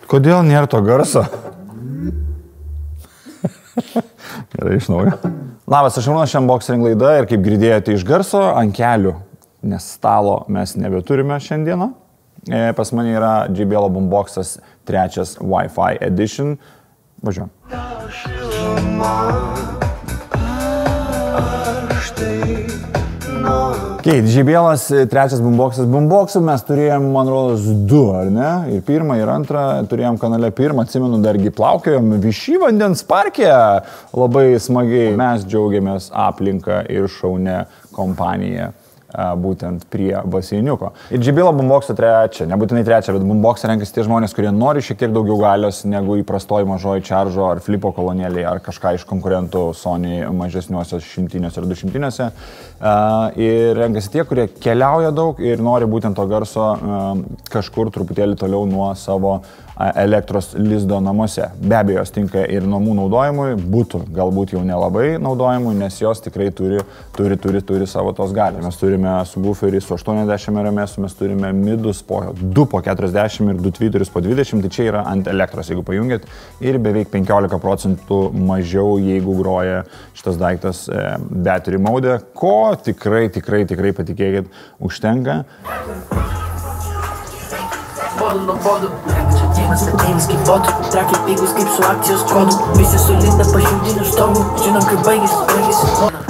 Kodėl nėra to garso? Gerai, iš naujo. Labas, aš Arūnas, šiandien Boxering laida ir kaip girdėjote iš garso, ant kelių, nes stalo mes nebeturime šiandieną. Pas mane yra JBL Boomboxas 3 Wi-Fi Edition. Važiuojam. JBL 3 Boomboxas. Boomboxų mes turėjom, man rodos, 2, ar ne? Ir pirmą, ir antrą turėjom kanale pirmą, atsimenu, dargi plaukiojom Višy vandens parke. Labai smagiai. Mes džiaugiamės aplinką ir šaunę kompaniją. Būtent prie baseiniuko. Ir JBL Boomboxą 3, nebūtinai 3, bet Boomboxą renkasi tie žmonės, kurie nori šiek tiek daugiau galios negu įprastoji mažoji Charge'o ar Flipo kolonėlė ar kažką iš konkurentų Sony mažesniuosios 100 ar 200. Ir renkasi tie, kurie keliauja daug ir nori būtent to garso kažkur truputėlį toliau nuo savo elektros lizdo namuose. Be abejo, jos tinka ir namų naudojimui, būtų galbūt jau nelabai naudojimui, nes jos tikrai turi savo tos galios. Mes turime subwooferį su 80 RMS, mes turime midus 2 po 40 ir 2 tweeterius po 20, tai čia yra ant elektros, jeigu pajungėt, ir beveik 15% mažiau, jeigu groja šitas daiktas battery mode, ko tikrai patikėkit, užtenka. Bodu nuo bodu, čia tėmas ateinas kaip botų, trakiai pigus kaip su akcijos kodu, visi sulinda pašiūdinių stogų, žinom kaip baigėsi.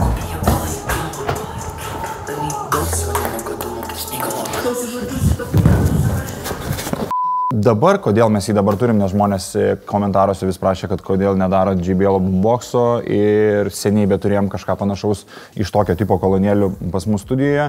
Dabar, kodėl mes jį dabar turim, nes žmonės komentaruose vis prašė, kad kodėl nedaro JBL Boomboxo ir seniai bet turėjom kažką panašaus iš tokio tipo kolonėlių pas mūsų studijoje.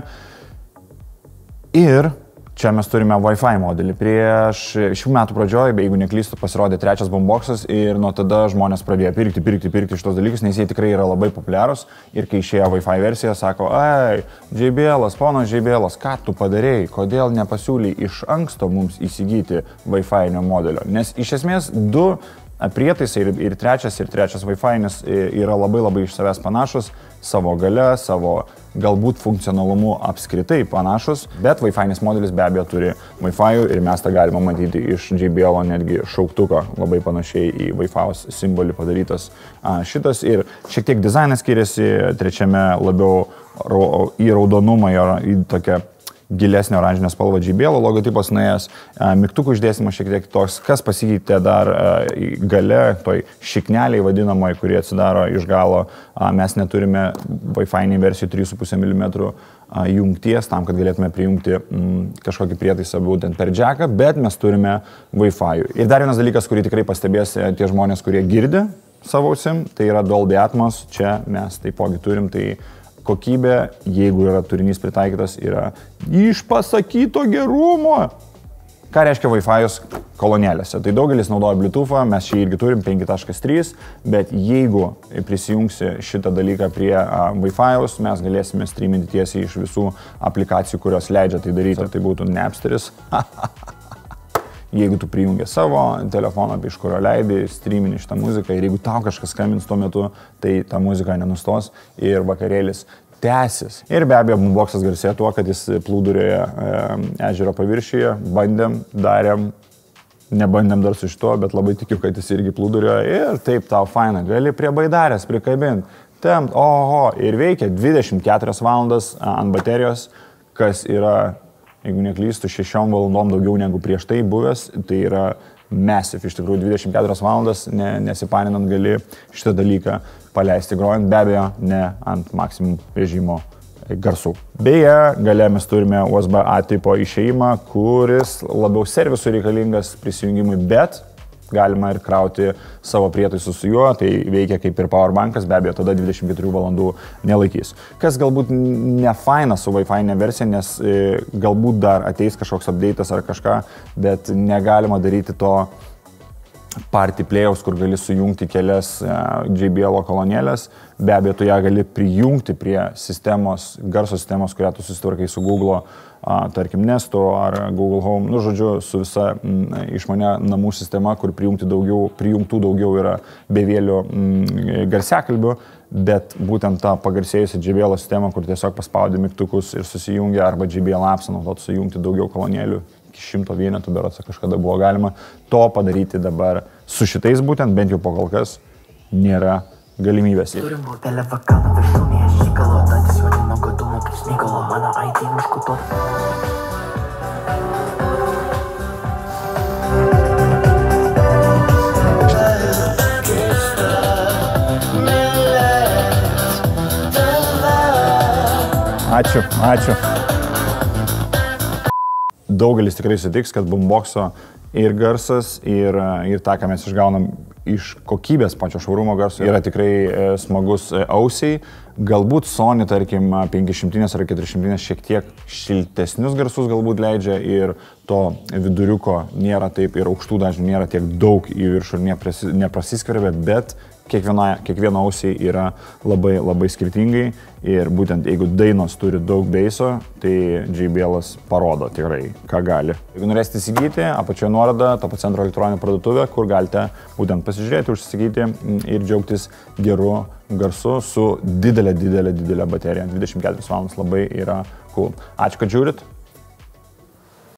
Ir čia mes turime Wi-Fi modelį. Prieš šių metų pradžioje, jeigu neklystu, pasirodė 3 Boomboxas ir nuo tada žmonės pradėjo pirkti šitos dalykus, nes jie tikrai yra labai populiarūs. Ir kai išėjo Wi-Fi versija, sako, JBL'as, ponas JBL'as, ką tu padarėjai, kodėl nepasiūlyi iš anksto mums įsigyti Wi-Fi modelio? Nes iš esmės 2 prietaisai ir 3 Wi-Fi yra labai iš savęs panašus, savo gale, savo galbūt funkcionalumu apskritai panašus, bet Wi-Fi modelis be abejo turi Wi-Fi ir mes tą galime matyti iš JBL netgi šauktuko, labai panašiai į Wi-Fi simbolį padarytas šitas ir šiek tiek dizainas skiriasi, 3 labiau į raudonumą, į tokią gilesnio oranžinio spalvo JBL logotipas nuėjęs, mygtukų išdėstymas šiek tiek toks, kas pasikeitė dar gale, toj šikneliai vadinamoji, kurie atsidaro iš galo, mes neturime Wi-Fi versijų 3,5 mm jungties tam, kad galėtume prijungti kažkokį prietaisą būtent per jacką, bet mes turime Wi-Fi. Ir dar vienas dalykas, kurį tikrai pastebės tie žmonės, kurie girdi savo ausim, tai yra Dolby Atmos, čia mes taipogi turim, tai kokybė, jeigu yra turinys pritaikytas, yra iš pasakyto gerumo. Ką reiškia Wi-Fi'us kolonėlėse? Tai daugelis naudoja Bluetooth'ą, mes šį irgi turim 5.3, bet jeigu prisijungsi šitą dalyką prie Wi-Fi'us, mes galėsime streaminti tiesiai iš visų aplikacijų, kurios leidžia tai daryti. Tai būtų Napsteris. Jeigu tu prijungi savo telefoną, iš kurio leidai, streamini šitą muziką ir jeigu tau kažkas skambins tuo metu, tai ta muzika nenustos ir vakarėlis tęsis. Ir be abejo, Boomboxas garsėja tuo, kad jis plūdurioje ežero paviršiuje, bandėm, darėm, nebandėm dar su šito, bet labai tikiu, kad jis irgi plūdurioje ir taip tau faina, gali prie baidarės prikabinti, tempt, ir veikia 24 valandas ant baterijos, kas yra, jeigu neklystu, 6 valandom daugiau negu prieš tai buvęs, tai yra massive, iš tikrųjų 24 valandas, nesipaninant gali šitą dalyką paleisti grojant, be abejo, ne ant maksimum režimo garsų. Beje, gale mes turime USB-A tipo išėjimą, kuris labiau servisui reikalingas prisijungimui, bet galima ir krauti savo prietaisus su juo, tai veikia kaip ir powerbankas, be abejo, tada 24 valandų nelaikys. Kas galbūt ne faina su Wi-Fi versija, nes galbūt dar ateis kažkoks update'as ar kažką, bet negalima daryti to party playaus, kur gali sujungti kelias JBL kolonėlės. Be abejo, tu ją gali prijungti prie sistemos, garso sistemos, kurią tu susitvarkai su Google, tarkim, Nesto ar Google Home, nu, žodžiu, su visa išmania namų sistema, kur prijungtų daugiau yra bevėlių garsiakalbių, bet būtent tą pagarsėjusią JBL sistemą, kur tiesiog paspaudi mygtukus ir susijungia, arba JBL appsą naudot sujungti daugiau kolonėlių iki 100 vienetų berods kažkada buvo galima. To padaryti dabar su šitais būtent, bent jau po kol kas, nėra galimybės. Turim butelę vakano viršūnėje šykalo, dantis vadino godumo kaip smygalo, mano IT užkutuot. Ačiū. Daugelis tikrai sutiks, kad boomboxo ir garsas, ir tą, ką mes išgaunam iš kokybės pačio švarumo garso, yra tikrai smagus ausiai. Galbūt Sony, tarkim, 500 ar 400 šiek tiek šiltesnius garsus galbūt leidžia ir to viduriuko nėra taip ir aukštų dažnių nėra tiek daug į viršų ir neprasiskverbia, bet kiekviena ausiai yra labai, labai skirtingai ir būtent jeigu dainos turi daug beiso, tai JBL'as parodo tikrai, ką gali. Jeigu norėsite įsigyti, apačioje nuoroda Top Centro elektroninė parduotuvė, kur galite būtent pasižiūrėti, užsisakyti ir džiaugtis geru garsu su didelė baterija. 24 valandas labai yra cool. Ačiū, kad žiūrit.